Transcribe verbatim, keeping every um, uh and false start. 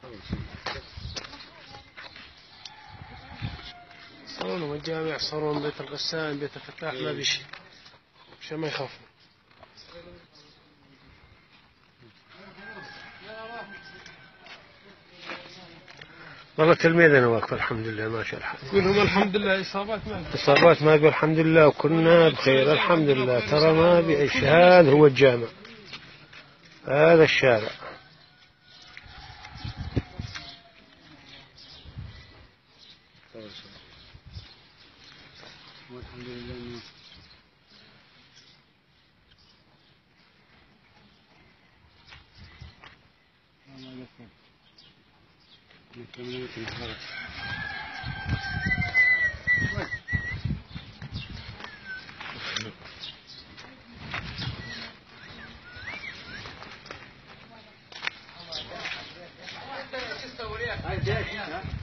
صارون الجامع، صارون بيت الغسان، بيت الفتاح، ما بشي عشان ما يخافوا. والله تلميذنا واقف الحمد لله ماشي الحال. كلهم الحمد لله إصابات ما في. إصابات ما بي الحمد لله، وكنا بخير الحمد لله. ترى ما بي إيش، هذا هو الجامع، هذا الشارع. والحمد لله. الله